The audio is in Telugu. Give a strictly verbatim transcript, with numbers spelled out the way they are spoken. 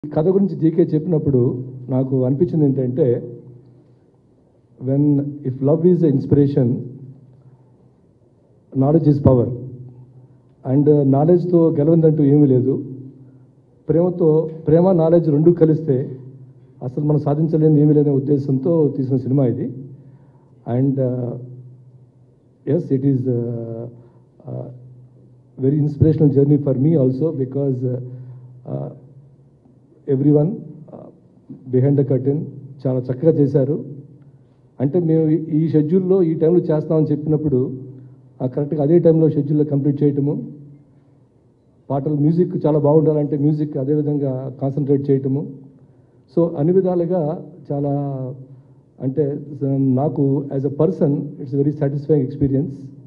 కథ గురించి జీకే చెప్పినప్పుడు నాకు అనిపించింది ఏంటంటే, when if love is inspiration, knowledge is power. And నాలెడ్జ్తో గెలవందంటూ ఏమీ లేదు. ప్రేమతో ప్రేమ నాలెడ్జ్ రెండు కలిస్తే అసలు మనం సాధించలేని ఏమీ లేదనే ఉద్దేశంతో తీసిన సినిమా ఇది. And yes, it is very inspirational journey for me also, because every one behind the curtain చాలా చక్కగా చేశారు. అంటే మేము ఈ షెడ్యూల్లో ఈ టైంలో చేస్తామని చెప్పినప్పుడు కరెక్ట్గా అదే టైంలో షెడ్యూల్లో కంప్లీట్ చేయటము, పాటలు మ్యూజిక్ చాలా బాగుండాలంటే మ్యూజిక్ అదేవిధంగా కాన్సన్ట్రేట్ చేయటము. సో అన్ని విధాలుగా చాలా, అంటే నాకు as a person it's very satisfying experience.